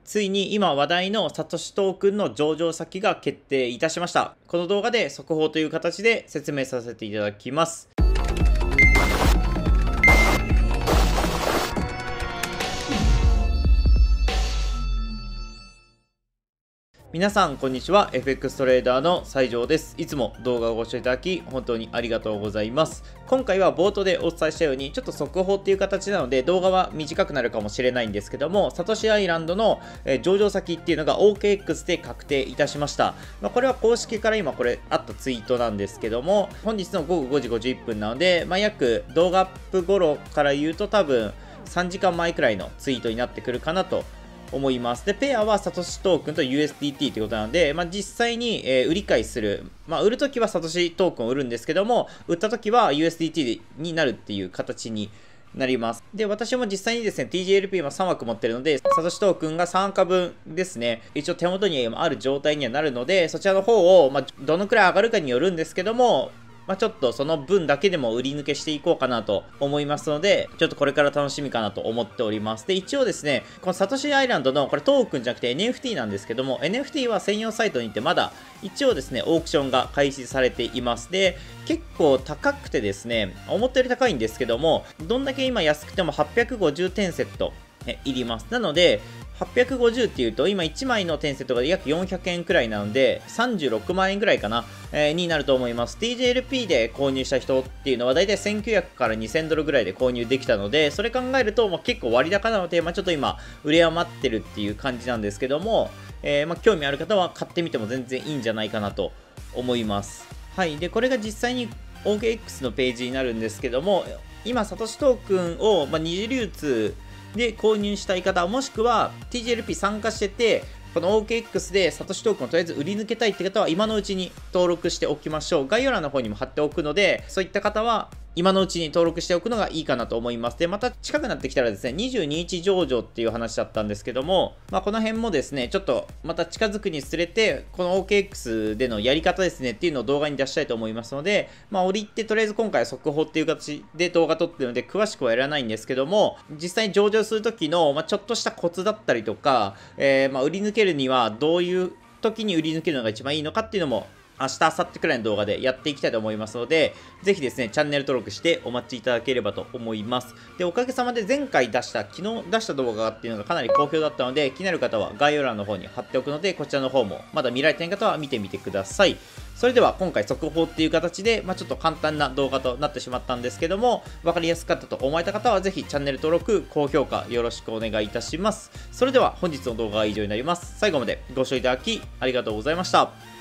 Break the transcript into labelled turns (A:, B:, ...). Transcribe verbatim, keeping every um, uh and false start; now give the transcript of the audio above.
A: ついに今話題のサトシトークンの上場先が決定いたしました。この動画で速報という形で説明させていただきます。皆さんこんにちは。 エフエックス トレーダーの西条です。いつも動画をご視聴いただき本当にありがとうございます。今回は冒頭でお伝えしたようにちょっと速報っていう形なので動画は短くなるかもしれないんですけども、サトシアイランドの上場先っていうのが オーケーエックス で確定いたしました。まあ、これは公式から今これあったツイートなんですけども、本日のごごごじごじゅういっぷんなので、まあ、約動画アップ頃から言うと多分さんじかんまえくらいのツイートになってくるかなと思います。で、ペアはサトシトークンと ユーエスディーティー ということなので、まあ、実際に、えー、売り買いする、まあ、売るときはサトシトークンを売るんですけども、売ったときは ユーエスディーティー になるっていう形になります。で、私も実際にですね、ティージーエルピー もさんわく持ってるので、サトシトークンがさんかぶんですね、一応手元にある状態にはなるので、そちらの方を、まあ、どのくらい上がるかによるんですけども、まあちょっとその分だけでも売り抜けしていこうかなと思いますので、ちょっとこれから楽しみかなと思っております。で、一応ですね、このサトシアイランドのこれトークンじゃなくて エヌエフティー なんですけども、エヌエフティー は専用サイトに行ってまだ一応ですね、オークションが開始されています。で、結構高くてですね、思ったより高いんですけども、どんだけ今安くてもはっぴゃくごじゅってんセットいります。なので、はっぴゃくごじゅうっていうと、今いちまいの点セットが約よんひゃくえんくらいなので、さんじゅうろくまんえんくらいかな、えー、になると思います。ティージェーエルピー で購入した人っていうのは、だいたいせんきゅうひゃくからにせんドルぐらいで購入できたので、それ考えると、まあ、結構割高なので、まあ、ちょっと今、売れ余ってるっていう感じなんですけども、えーまあ、興味ある方は買ってみても全然いいんじゃないかなと思います。はい。で、これが実際に オーケーエックス のページになるんですけども、今、サトシトークンを、まあ、二次流通で購入したい方、もしくは ティージーエルピー 参加してて、この オーケーエックス でサトシトークンをとりあえず売り抜けたいって方は今のうちに登録しておきましょう。概要欄の方にも貼っておくので、そういった方は今のうちに登録しておくのがいいかなと思います。で、また近くなってきたらですね、にじゅうににち上場っていう話だったんですけども、まあ、この辺もですね、ちょっとまた近づくにつれて、この オーケーエックス でのやり方ですねっていうのを動画に出したいと思いますので、まあ、折り入ってとりあえず今回は速報っていう形で動画撮ってるので、詳しくはやらないんですけども、実際に上場する時の、まあ、ちょっとしたコツだったりとか、えー、まあ売り抜けるにはどういう時に売り抜けるのが一番いいのかっていうのも、明日、明後日くらいの動画でやっていきたいと思いますので、ぜひですね、チャンネル登録してお待ちいただければと思います。で、おかげさまで前回出した、昨日出した動画っていうのがかなり好評だったので、気になる方は概要欄の方に貼っておくので、こちらの方もまだ見られてない方は見てみてください。それでは今回速報っていう形で、まあ、ちょっと簡単な動画となってしまったんですけども、分かりやすかったと思われた方はぜひチャンネル登録、高評価よろしくお願いいたします。それでは本日の動画は以上になります。最後までご視聴いただきありがとうございました。